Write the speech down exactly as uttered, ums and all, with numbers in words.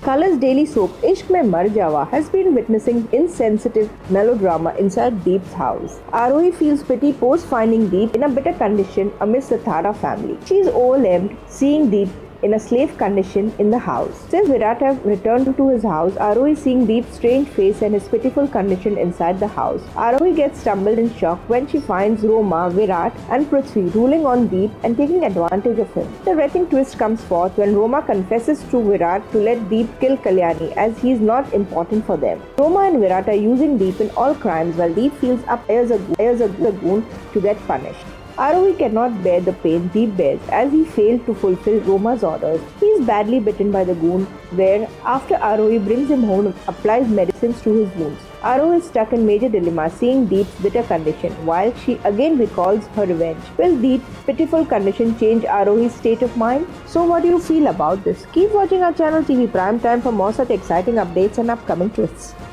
Color's daily soap Ishq Mein Mar Jawa has been witnessing insensitive melodrama inside Deep's house. Aarohi feels pity post finding Deep in a bitter condition amidst the Thara family. She is overwhelmed seeing Deep in a slave condition in the house. Since Virat have returned to his house, Aarohi seeing Deep's strange face and his pitiful condition inside the house. Aarohi gets stumbled in shock when she finds Roma, Virat and Prithvi ruling on Deep and taking advantage of him. The wrecking twist comes forth when Roma confesses to Virat to let Deep kill Kalyani as he is not important for them. Roma and Virat are using Deep in all crimes while Deep feels up as a, as a goon to get punished. Aarohi cannot bear the pain Deep bears as he failed to fulfill Roma's orders. He is badly bitten by the goon where, after Aarohi brings him home, applies medicines to his wounds. Aarohi is stuck in major dilemma seeing Deep's bitter condition while she again recalls her revenge. Will Deep's pitiful condition change Aarohi's state of mind? So what do you feel about this? Keep watching our channel T V Prime Time for more such exciting updates and upcoming twists.